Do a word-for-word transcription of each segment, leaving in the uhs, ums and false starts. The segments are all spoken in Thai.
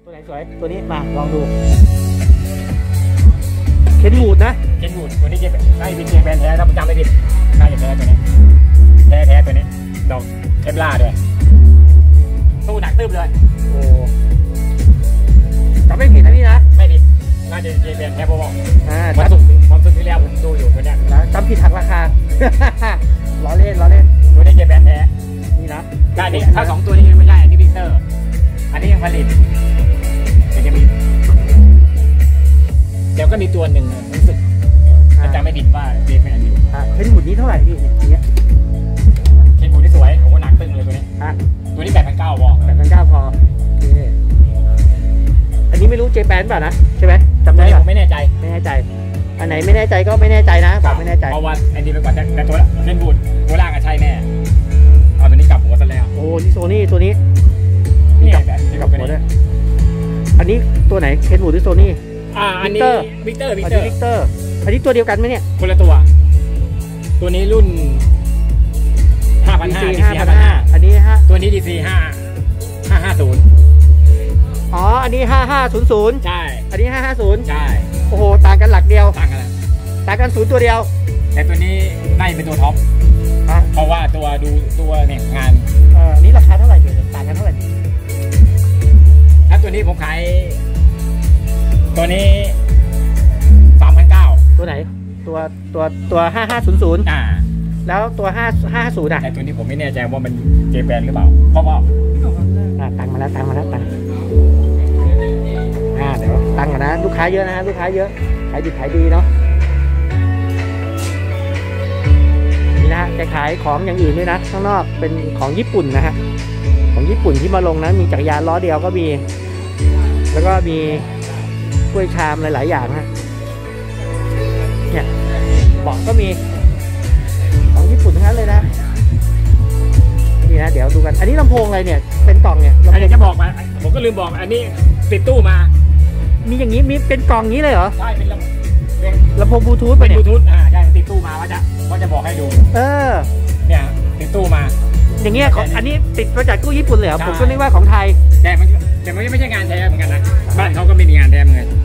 ตัวไหนสวยตัวนี้มาลองดูเคนวูดนะเคนวูดตัวนี้จะได้เป็นเจแปนแท้ถ้าผมจำไม่ผิดน่าจะแท้ตัวนี้แท้แท้ตัวนี้ดอกเทปล่าด้วยตู้หนักตึ๊บเลยโอ้จำไม่ผิดนะพี่นะไม่ผิดน่าจะเจแปนแท้พอบอกอ่าวันศุกร์วันศุกร์ที่แล้วผมดูอยู่ตัวเนี้ยแล้วจำผิดหักราคาล้อเล่นล้อเล่นตัวนี้เจแปนแท้นี่นะได้ดิถ้าสองตัวนี้ไม่ใช่อันนี้วิกเตอร์อันนี้ยังผลิตแต่จะมีเดี๋ยวก็มีตัวหนึ่งรู้สึกจำไม่ผิดว่าเจแปนอยู่เคนวูดนี้เท่าไหร่พี่อย่างเงี้ยเคนวูดที่สวยโอ้โหหนักตึงเลยตัวนี้ตัวนี้แปดพันเก้าพอแปดพันเก้าพออันนี้ไม่รู้เจแปนป่ะนะใช่ไหมจำได้ป่ะไม่แน่ใจไม่แน่ใจอันไหนไม่แน่ใจก็ไม่แน่ใจนะแบบไม่แน่ใจเพราะว่าอันนี้ไปก่อนแต่ตัวเคนวูดตัวล่างก็ใช่แน่เอาตัวนี้กลับหัวซะแล้วโอ้นี่โซนี่ตัวนี้นี่กลับนี่กลับหัวด้วยอันนี้ตัวไหนเคนวูดหรือโซนี่อ่าอันนี้วิกเตอร์วิกเตอร์วิกเตอร์อันนี้ตัวเดียวกันไหมเนี่ยคนละตัวตัวนี้รุ่นห้าพันห้า ดี ซี ห้าพันห้าอันนี้ฮะตัวนี้ ดี ซี ห้า ห้าห้าศูนย์อ๋ออันนี้ห้าห้าศูนย์ศูนย์ใช่อันนี้ห้าห้าศูนย์ใช่โอ้โหต่างกันหลักเดียวต่างกันต่างกันศูนย์ตัวเดียวแต่ตัวนี้น่าจะเป็นตัวท็อปเพราะว่าตัวดูตัวเนี่ยงานเออนี้ราคาเท่าไหร่ถึงต่างกันเท่าไหร่ถ้าตัวนี้ผมขายตัวนี้สามพันเก้าตัวไหนตัวตัวตัวห้าห้าศูนย์ศูนย์อ่าแล้วตัวห้าห้าศูนย์อ่ะแต่ตัวนี้ผมไม่แน่ใจว่ามันเจแปนหรือเปล่าเพราะว่าตังมาแล้วตังมาแล้วตังอ่าเดี๋ยวตังก่อนนะลูกค้าเยอะนะลูกค้าเยอะขายดีขายดีเนาะนี่นะจะขายของอย่างอื่นด้วยนะข้างนอกเป็นของญี่ปุ่นนะฮะของญี่ปุ่นที่มาลงนะมีจักรยานล้อเดียวก็มีแล้วก็มีกล้วยชามหลายๆอย่างนะเนี่ยเบาะก็มีของญี่ปุ่นทั้งนั้นเลยนะนี่นะเดี๋ยวดูกันอันนี้ลำโพงอะไรเนี่ยเป็นกล่องเนี่ยอันนี้จะบอกมาผมก็ลืมบอกอันนี้ติดตู้มามีอย่างนี้มีเป็นกล่องนี้เลยเหรอใช่เป็นลำลำโพงบลูทูธไปเนี่ยบลูทูธอ่าใช่ติดตู้มาว่าจะว่าจะบอกให้ดูเออเนี่ยติดตู้มาอย่างเงี้ยอันนี้ติดมาจากตู้ญี่ปุ่นเลยเหรอผมก็นึกว่าของไทยแต่มันแต่มันไม่ใช่งานแท้เหมือนกันนะบ้านเขาก็ไม่มีงานแท้เหมือนกัน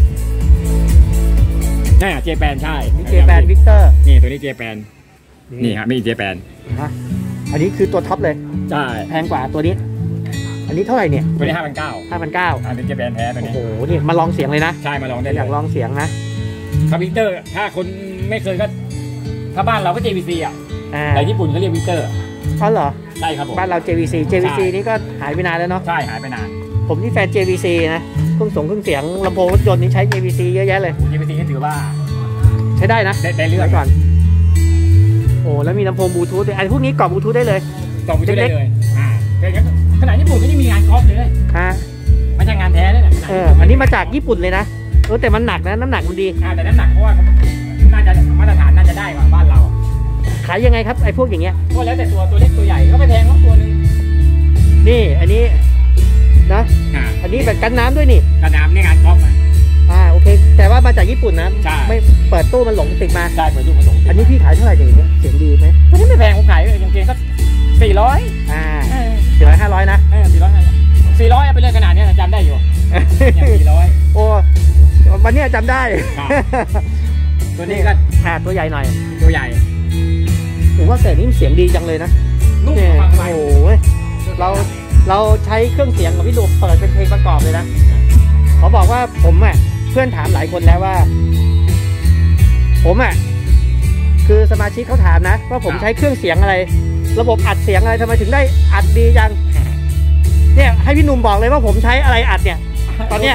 นี่เจแปนใช่เจแปนวิกเตอร์นี่ตัวนี้เจแปนนี่ครับมีเจแปนฮะอันนี้คือตัวท็อปเลยใช่แพงกว่าตัวนี้อันนี้เท่าไหร่เนี่ยตัวนี้ห้าพันเก้าห้าพันเก้าอันนี้เจแปนแท้ตัวนี้โอ้โหนี่มาลองเสียงเลยนะใช่มาลองได้อยากลองเสียงนะคาวิกเตอร์ถ้าคนไม่เคยก็ถ้าบ้านเราก็ เจ วี ซี อ่ะแต่ญี่ปุ่นเขาเรียกวิกเตอร์อ๋อเหรอใช่ครับผมบ้านเรา เจ วี ซี เจ วี ซี นี่ก็หายไปนานแล้วเนาะใช่หายไปนานผมนี่แฟน เจ วี ซี นะเครื่องส่งเครื่องเสียงลำโพงรถยนต์นี่ใช้ เจ วี ซี เยอะแยะเลยเจ วี ซี นี่ถือว่าใช้ได้นะได้เรื่องก่อนโอ้แล้วมีลำโพงบลูทูธด้วยไอ้พวกนี้กล่องบลูทูธได้เลยกล่องบลูทูธได้เลยอ่าขนาดญี่ปุ่นก็ยังมีงานครอบเลยฮะไม่ใช่งานแท้เลยนะเอออันนี้มาจากญี่ปุ่นเลยนะเออแต่มันหนักนะน้ำหนักมันดีอ่าแต่น้ำหนักเพราะว่าน่าจะมาตรฐานน่าจะได้กว่าบ้านเราขายยังไงครับไอ้พวกอย่างเงี้ยก็แล้วแต่ตัวตัวเล็กตัวใหญ่ก็ไม่แพงก็ตัวนึงนี่อันนี้นะอันนี้แบบกันน้ำด้วยนี่กันน้ำนี่งานครอบมาอ่าโอเคแต่ว่ามาจากญี่ปุ่นนะไม่เปิดตู้มันหลงติดมาใช่เปิดตู้มันหลงอันนี้พี่ขายเท่าไหร่อย่างเงี้ยเสียงดีไหมตัวนี้ไม่แพงผมขายอย่างเพียงก็สี่ร้อยอ่าสี่ร้อยห้าร้อยนะเออสี่ร้อยสี่ร้อยเอาไปเลยขนาดนี้จำได้อยู่สี่ร้อยโอ้วันนี้จำได้ตัวนี้ก็อ่าตัวใหญ่หน่อยตัวใหญ่ผมว่าแต่นี่เสียงดีจังเลยนะนุ่มโอ้โหเราเราใช้เครื่องเสียงของพี่ดูเปิดเป็นเพลงประกอบเลยนะเขาบอกว่าผมอ่ะเพื่อนถามหลายคนแล้วว่าผมอ่ะคือสมาชิกเขาถามนะว่าผมใช้เครื่องเสียงอะไรระบบอัดเสียงอะไรทำไมถึงได้อัดดีจังเนี่ยให้พี่หนุ่มบอกเลยว่าผมใช้อะไรอัดเนี่ยตอนเนี้ย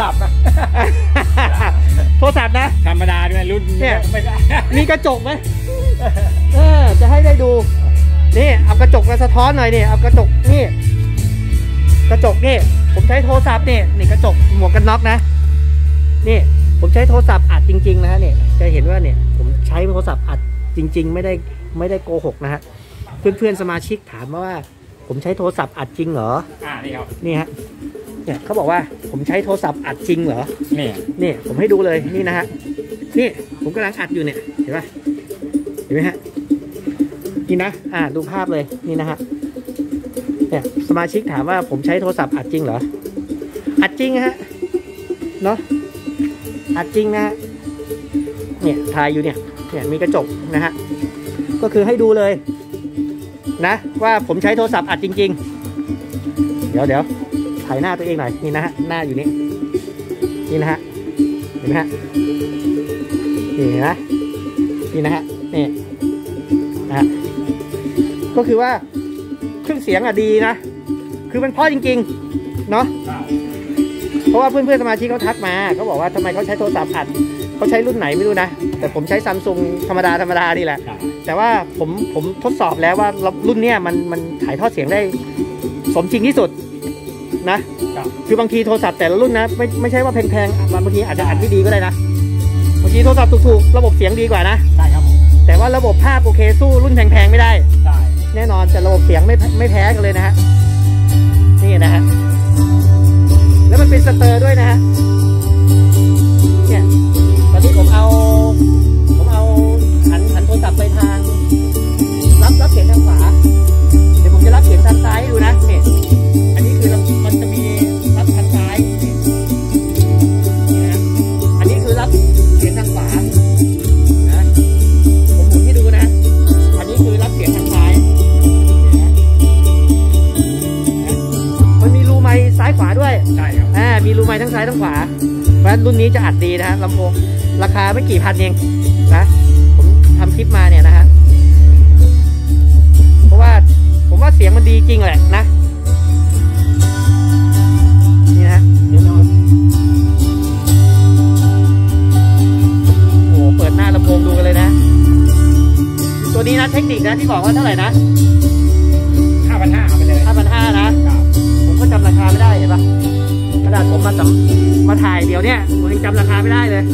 โทรศัพท์นะธรรมดาด้วยรุ่นเนี่ยมีกระจกไหมเออจะให้ได้ดูนี่เอากระจกมาสะท้อนหน่อยนี่เอากระจกนี่กระจกนี่ผมใช้โทรศัพท์นี่นี่กระจกหมวกกันน็อกนะนี่ผมใช้โทรศัพท์อัดจริงๆนะฮะเนี่ยจะเห็นว่าเนี่ยผมใช้โทรศัพท์อัดจริงๆไม่ได้ไม่ได้โกหกนะฮะเพื่อนๆสมาชิกถามมาว่าผมใช้โทรศัพท์อัดจริงเหรออ่านี่ครับนี่ฮะเนี่ยเขาบอกว่าผมใช้โทรศัพท์อัดจริงเหรอนี่นี่ผมให้ดูเลยนี่นะฮะนี่ผมกำลังอัดอยู่เนี่ยเห็นป่ะเห็นไหมฮะนี่นะอ่าดูภาพเลยนี่นะฮะเนี่ยสมาชิกถามว่าผมใช้โทรศัพท์อัดจริงเหรออัดจริงฮะเนาะอัดจริงนะฮะเนี่ยถ่ายอยู่เนี่ยเนี่ยมีกระจกนะฮะก็คือให้ดูเลยนะว่าผมใช้โทรศัพท์อัดจริงๆเดี๋ยวเดี๋ยวถ่ายหน้าตัวเองหน่อยนี่นะฮะหน้าอยู่นี่นี่นะฮะเห็นไหมฮะนี่นะนี่นะฮะนี่นะฮะก็คือว่าเครื่องเสียงอ่ะดีนะคือมันเพราะจริงๆเนาะเพราะว่าเพื่อนๆสมาชิกเขาทักมาเขาบอกว่าทำไมเขาใช้โทรศัพท์อัดเขาใช้รุ่นไหนไม่รู้นะแต่ผมใช้ซัมซุงธรรมดาธรรมดานี่แหละแต่ว่าผมผมทดสอบแล้วว่ารุ่นเนี้ยมันมันถ่ายทอดเสียงได้สมจริงที่สุดนะคือบางทีโทรศัพท์แต่ละรุ่นนะไม่ไม่ใช่ว่าแพงๆบางทีอาจจะอัดไม่ดีก็ได้นะบางทีโทรศัพท์ถูกๆระบบเสียงดีกว่านะใช่ครับผมแต่ว่าระบบภาพโอเคสู้รุ่นแพงๆไม่ได้แน่นอนแต่ระบบเสียงไม่ไม่แพ้กันเลยนะฮะนี่นะฮะแล้วมันเป็นสเตอร์ด้วยนะฮะเนี่ยตอนนี้ผมเอาผมเอาหันหันโทรศัพท์ไปทางรับรับเสียงทางขวาเดี๋ยวผมจะรับเสียงทางซ้ายให้ดูนะเนี่ยอันนี้คือมันจะมีรับทางซ้ายนี่นะอันนี้คือรับเสียงทางขวานะผมหมุนให้ดูนะอันนี้คือรับเสียงทางซ้ายมันมีรูไมค์ซ้ายขวาด้วยใช่ครับอ่ามีรูไมค์ทั้งซ้ายทั้งขวาเพราะฉะนั้นรุ่นนี้จะอัดดีนะฮะลำโพงราคาไม่กี่พันเองนะผมทำคลิปมาเนี่ยนะฮะเพราะว่าผมว่าเสียงมันดีจริงแหละนะนี่นะโอ้เปิดหน้าลำโพงดูกันเลยนะตัวนี้นะเทคนิคนะที่บอกว่าเท่าไหร่นะห้าพันห้าไปเลยห้าพันห้านะผมก็จำราคาไม่ได้เห็นปะกระดาษผมมาจำมาถ่ายเดี๋ยวเนี้ยผมยังจำราคาไม่ได้เลย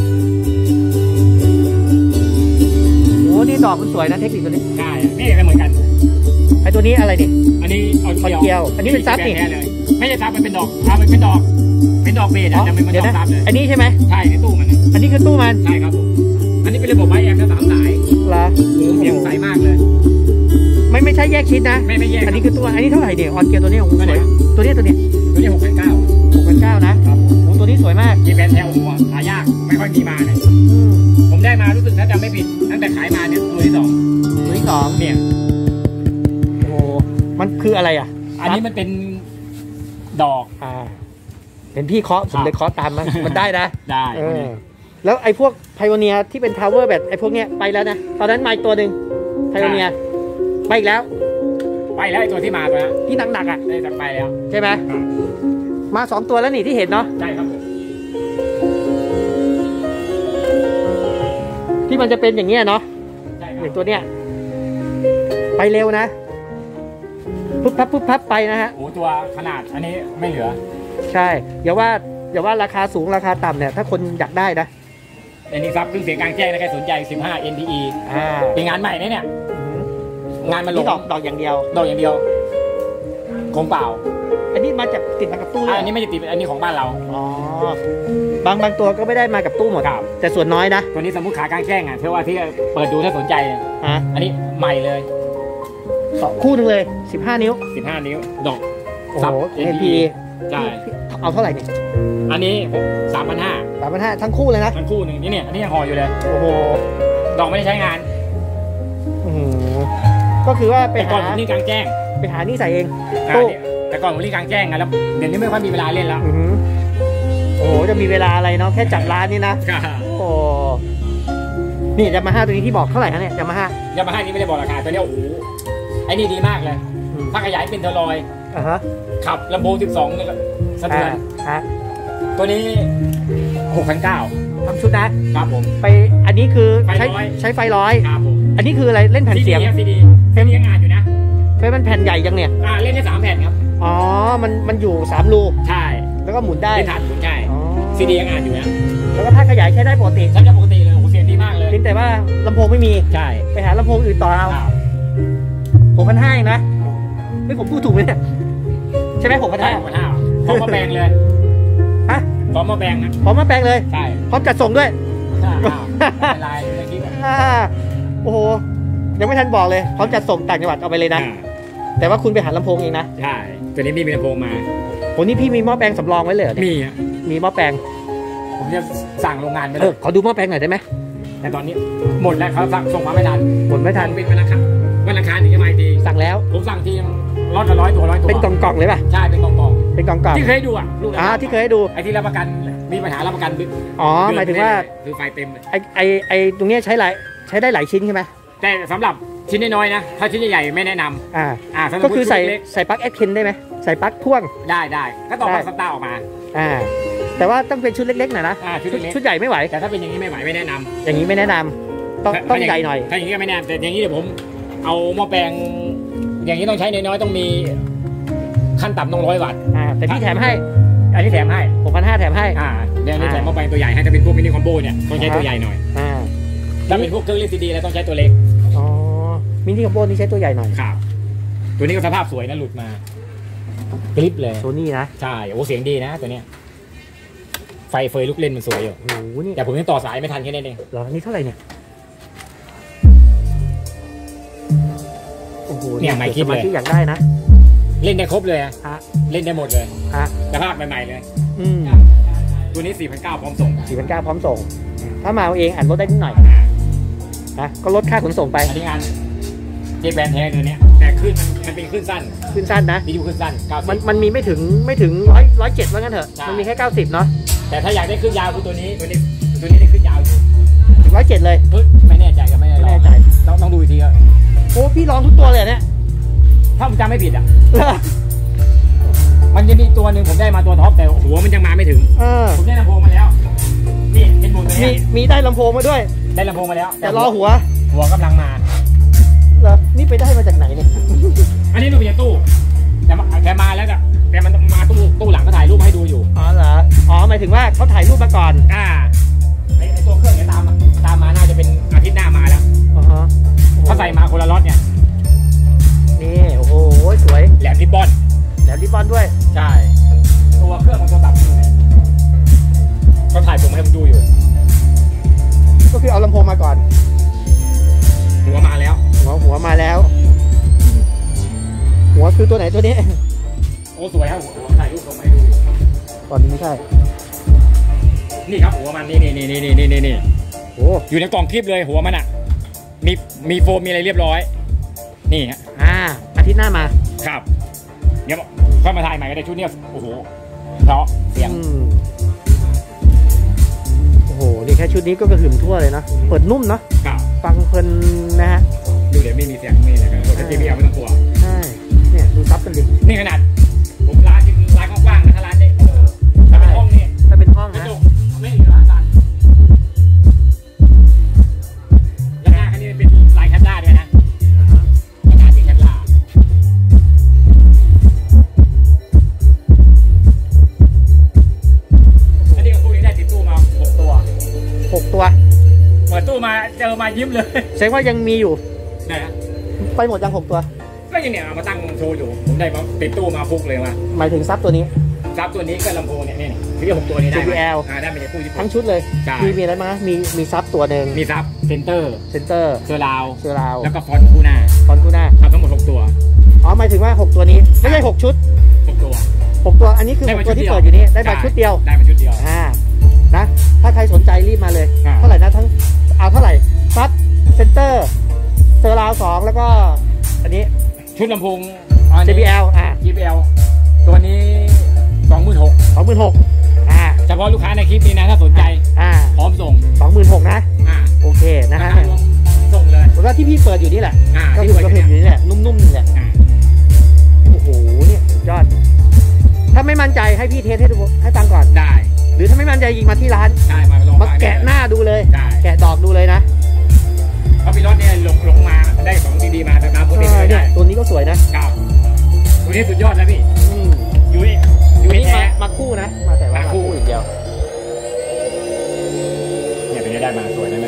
โอ้นี่ดอกมันสวยนะเทคนิคตัวนี้ใช่นี่ก็เหมือนกันไอตัวนี้อะไรเนี่ยอันนี้เอาเกียวอันนี้เป็นซับนี่ไม่ใช่ซับมันเป็นดอกอ่ามันเป็นดอกเป็นดอกเบสอ่ะจะเป็นดอกซับเลยอันนี้ใช่ไหมใช่ในตู้มันอันนี้คือตู้มันใช่ครับผมอันนี้เป็นระบบไวแอมป์สามสายเหรอเสียงใสมากเลยไม่ไม่ใช่แยกชิ้นนะไม่ไม่แยกอันนี้คือตัวอันนี้เท่าไหร่เนี่ยออนเกียวตัวนี้โอ้โหสวยตัวนี้ตัวนี้ตัวนี้หกพันเก้าหกพันเก้านะครับโอ้ตัวนี้สวยมากจีแบนแทลหัวหายากไม่ค่อยมีมาเนี่ยผมได้มารู้สึกถ้าจำไม่ผิดตั้งแต่ขายมาเนี่ยตัวที่สองตัวที่สองเนี่ยโอ้มันคืออะไรอ่ะอันนี้มันเป็นดอกอ่าเป็นพี่เคาะผมเลยเคาะตามมันมันได้นะได้แล้วไอ้พวกไพโอเนียที่เป็นทาวเวอร์แบบไอ้พวกเนี้ยไปแล้วนะตอนนั้นมาอีกตัวหนึ่งไพโอเนียไปอีกแล้วไปแล้วไอ้ตัวที่มาตัวนั้นที่หนักๆอ่ะได้จากไปแล้วใช่ไหมมาสองตัวแล้วนี่ที่เห็นเนาะใช่ครับที่มันจะเป็นอย่างเงี้ยเนาะอย่างตัวเนี้ยไปเร็วนะปุ๊บพับปุ๊บพับไปนะฮะโอ้ตัวขนาดอันนี้ไม่เหลือใช่อย่าว่าอย่าว่าราคาสูงราคาต่ำเนี่ยถ้าคนอยากได้นะอันนี้ครับเครื่องเสียงกลางแจ้งนะใครสนใจสิบห้า เอ็น ที อีอ่าเป็นงานใหม่นะเนี่ยงานมันลงดอกดอกอย่างเดียวดอกอย่างเดียวคงเปล่าอันนี้มาจากติดมากับตู้อันนี้ไม่ได้ติดอันนี้ของบ้านเราอ๋อบางบางตัวก็ไม่ได้มากับตู้หมดแต่ส่วนน้อยนะตัวนี้สมมุติขากลางแจ้งอ่ะเพื่อว่าที่เปิดดูถ้าสนใจอ่ะอันนี้ใหม่เลยสองคู่หนึ่งเลยสิบห้านิ้วสิบห้านิ้วดอกโอ้โห เอ็น พีใช่เอาเท่าไหร่เนี่ยอันนี้สามพันห้าสามพันห้าทั้งคู่เลยนะทั้งคู่หนึ่งนี่เนี่ยอันนี้ยังห่ออยู่เลยโอ้โหดอกไม่ได้ใช้งานอือก็คือว่าไปหานี่กลางแจ้งไปหานี่ใส่เองแต่ก่อนผมเล่นกลางแจ้งไงแล้วเดี๋ยวนี้ไม่ค่อยมีเวลาเล่นแล้วโอ้โหจะมีเวลาอะไรเนาะแค่จัดร้านนี่นะโอ้นี่ยามาฮ่าตัวนี้ที่บอกเท่าไหร่ฮะเนี่ยยามาฮ่ายามาฮ่านี่ไม่ได้บอกราคาตัวนี้โอ้โหไอ้นี่ดีมากเลยถ้าขยายเป็นเทอร์ลอยอ่าฮะขับลำโพงสิบสองนี่ก็สะเทือนฮะตัวนี้หกพันเก้าทำชุดนะครับผมไปอันนี้คือใช้ใช้ไฟร้อยครับผมอันนี้คืออะไรเล่นแผ่นเสียงซีดีเฟรมยังงานอยู่นะเฟรมมันแผ่นใหญ่ยังเนี่ยอ่าเล่นได้สามแผ่นครับอ๋อมันมันอยู่สามรูใช่แล้วก็หมุนได้เล่นฐานหมุนใช่ซีดียังงานอยู่นะแล้วก็ถ้าขยายใช้ได้ปกติใช้ได้ปกติเลยโอ้เสียงดีมากเลยเพียงแต่ว่าลำโพงไม่มีใช่ไปหาลำโพงอื่นต่อเอาหกพันห้านะไม่ผมพูดถูกไหมเนี่ยใช่ไหมหกพันห้าหกพันห้าพร้อมมาแปลงเลยฮะพร้อมมาแปลงนะพร้อมมาแปลงเลยใช่พร้อมจัดส่งด้วยลายเลยคิดแบบโอ้โหยังไม่ทันบอกเลยพร้อมจัดส่งต่างจังหวัดเอาไปเลยนะแต่ว่าคุณไปหาลำโพงเองนะใช่ตัวนี้มีลำโพงมาโอ้นี่พี่มีหม้อแปลงสำรองไว้เลยเหรอเนี่ยมีอะมีหม้อแปลงผมจะสั่งโรงงานไปเอเลอย ขอดูหม้อแปลงหน่อยได้ไหมแต่ตอนนี้หมดแล้วเขาสั่งส่งมาไม่ทันหมดไม่ทันเป็นวันอังคารวันอังคารถึงจะมาอีกทีสั่งแล้วผมสั่งทีรถละร้อยตัวร้อยตัวเป็นกล่องๆเลยป่ะใช่เป็นกล่องเป็นกล่องๆๆที่เคยดูอ่ะลูกอ่าที่เคยให้ดูไอ้ที่รับประกันมีปัญหารับประกันอ๋อหมายถึงว่าคือไฟเต็มเลยไอไอไอตรงเนี้ยใช้หลายใช้ได้หลายชิ้นใช่ไหมแต่สำหรับชิ้นน้อยๆนะถ้าชิ้นใหญ่ๆไม่แนะนำอ่าอ่าสำหรับก็คือใส่ชุดเล็กใส่ปลั๊กแอดเคนได้ไหมใส่ปลั๊กพ่วงๆได้ได้ก็ต่อได้มาสตาร์ออกมาอ่าแต่ว่าต้องเป็นชุดเล็กๆหน่อยนะอ่าชุดเล็กชุดใหญ่ไม่ไหวแต่ถ้าเป็นอย่างนี้ไม่ไหวไม่แนะนำอย่างนี้ไม่แนะนำต้องต้องใหญ่หน่อยถ้าอย่างนี้ก็ไม่แนะนำแต่อย่างนี้เดี๋ยวผมเอาหม้อแปลงอย่างนี้ต้องใช้น้อยๆต้องมีขั้นต่ำต้องร้อยวัตต์อ่าแต่พี่แถมให้อันนี้แถมให้หกพันห้าแถมให้อ่าเดี๋ยวนี้อ่าแถมหม้อแปลงตัวใหญ่ให้ถ้าเป็นพวกมินิคอมโบเนี่ยต้องใช้อ่าตัวใหญ่หน่อยอ่าถ้าเป็นพวกเครื่องเล่นซีดีแล้วต้องใช้ตัวเล็กอ๋อมินิคอมโบนี่ใช้ตัวใหญ่หน่อยครับตัวนี้ก็สภาพสวยนะหลุดมากริปเลยโซนี่นะใช่โอ้เสียงดีนะตัวเนี้ยไฟเฟยลูกเล่นมันสวยอยู่โอ้โหนี่แต่ผมยังต่อสายไม่ทันแค่นั้นเองเหรอนี่เท่าไหร่เนี่ยโอ้โหเนี่ยไม่คิดสเลมาย ธิอยากได้นะเล่นได้ครบเลยอะฮะเล่นได้หมดเลยฮะสภาพใหม่ๆเลยอืมตัวนี้ สี่พันเก้าร้อย พร้อมส่งสี่พันเก้าพร้อมส่ง ถ้ามาเอาเองอ่านลดได้นิดหน่อยนะก็ลดค่าขนส่งไปอันนี้งานเจแปนแท้ตัวเนี้ยแต่ขึ้นมันมันเป็นขึ้นสั้นขึ้นสั้นนะวิดีโอขึ้นสั้นเก้าสิบมันมันมีไม่ถึงไม่ถึงร้อยร้อยเจ็ดว่างั้นเถอะใช่มันมีแค่เก้าสิบเนาะแต่ถ้าอยากได้ขึ้นยาวคือตัวนี้ตัวนี้ตัวนี้ได้ขึ้นยาวอยู่ถึงร้อยเจ็ดเลยเฮ้ยไม่แน่ใจก็ไม่ได้ไม่ลอแน่งใจต้องต้องดูอีกทีอะโอ้พี่ลองทุกตัวเลยเนี่ยถ้าผมจำไม่ผิดอะมันจะมีตัวหนึ่งผมได้มาตัวท็อปแต่หัวมันยังมาไม่ถึงเออผมได้ลำโพงมาแล้วนี่เป็นบุญตัวมีเนี้ยมีได้ลำโพงมาด้วยได้ลำโพงมาแล้วแต่รอหัวหัวกำลังมาเหรอนี่ไปได้มาจากไหนเนี่ยอันนี้รูปจากตู้แต่มาแต่มาแล้วแต่แต่มันมาตู้ตู้หลังก็ถ่ายรูปให้ดูอยู่อ๋อเหรออ๋อหมายถึงว่าเขาถ่ายรูปมาก่อนอ่าไอไอตัวเครื่องเนี่ยตามมาตามมาน่าจะเป็นอาทิตย์หน้ามาแล้วอ๋อฮะเขาใส่มาคนละล็อตเนี่ยนี่โอ้โหสวยแหลมริบบอนแล้วริบบอนด้วยใช่ตัวเครื่องของตัวตับอยู่ไหนเขาถ่ายผมให้ผมดูอยู่ก็คือเอาลำโพงมาก่อนหัวมาแล้วหัวหัวมาแล้ว หัวคือตัวไหนตัวนี้โอ้สวยครับหัวหัวถ่ายรูปผมให้ดูอยู่ตอนนี้ไม่ใช่นี่ครับหัวมันนี่นี่นี่นี่นี่นี่นี่โอ้อยู่ในกล่องคลิปเลยหัวมันอ่ะมีมีโฟมมีอะไรเรียบร้อยนี่ฮะอ่าอาทิตย์หน้ามาครับเดี๋ยวค่อยมาถ่ายใหม่ก็ได้ชุดเนี้ยโอ้โหเพราะเสียงอืมโอ้โหนี่แค่ชุดนี้ก็กระหึ่มทั่วเลยนะเปิดนุ่มเนาะครับฟังเพลินนะฮะดูเดี๋ยวไม่มีเสียงไม่มีอะไรกันแต่ทีวีเอาไม่ต้องกลัวใช่เนี่ยดูซับกันดินี่ขนาดผมร้านร้านกว้างๆนะถ้าร้านเล็กถ้าเป็นห้องนี่ถ้าเป็นห้องกระนะจกไม่ถึงร้านสั่นแล้วหน้าคันนี้เป็นลายแคปล่าด้วยนะแล้วหน้าเป็นแคปล่าอันนี้กับตู้นี้ได้ติดตู้มาหกตัวหกตัวเปิดตู้มาเจอมายิ้มเลยแสดงว่ายังมีอยู่นะฮะไปหมดยังหกตัวก็ยังเนี่ยเอามาตั้งโชว์อยู่ผมได้มาติดตู้มาฟุกเลยมาหมายถึงซับตัวนี้ซับตัวนี้ก็ลำโพงเนี่ยนี่ที่เรียกหกตัวนี้ได้เจ บี แอลอ่าได้มาจากตู้ญี่ปุ่ทั้นงชุดเลยใช่มีมีอะไรบ้างนะมีมีซับตัวหนึ่งมีซับเซนเตอร์เซนเตอร์เซอร์ราวเซอร์ราวแล้วก็ฟอนต์คู่หน้าคอนคูน่าทำทั้งหมดหกตัวอ๋อหมายถึงว่าหกตัวนี้ไม่ใช่หกชุดหกตัวหกตัวอันนี้คือหกตัวที่เปิดอยู่นี่ได้มาชุดเดียวได้มาชุดเดียวอ่านะถ้าใครสนใจรีบมาเลยอ่าเท่าไหร่นะทั้งเอาเท่าไหร่ซับเซนเตอร์เซอร์ราวสองแล้วก็อันนี้ชุดลำโพงเจ บี แอล อ่าจี บี แอล ตัวนี้สองหมื่นหกสองหมื่นหกอ่าเฉพาะลูกค้าในคลิปนี้นะถ้าสนใจอ่าพร้อมส่งสองหมื่นหกนะอ่าโอเคนะฮะราคารวมส่งเลยแล้วก็ที่พี่เปิดอยู่นี่แหละอ่าก็ที่คือกระเปิเพื่ดออยู่อยู่นี่แหละนุ่มๆนี่แหละอ่าโอ้โหเนี่ยสุดยอด ถ้าไม่มั่นใจให้พี่เทสให้ดูให้ฟังก่อนได้หรือถ้าไม่มั่นใจยิงมาที่ร้านได้มาลองมาฟังแกะหน้าดูเลยได้แกะดอกดูเลยนะเพราะพี่รถเนี่ยหลงหลงมาได้ของดีๆมาแต่ตามพวกเอนี้อไม่เนี่ได้ยตัวนี้ก็สวยนะครับตัวนี้สุดยอดแล้วพี่อืมยูนี่ยูตัวนี่นี้แท้มามาคู่นะ มาแต่ว่ามามาคู่คู่อย่างเดียวเนี่ยตัวนี้ได้มาสวยนะ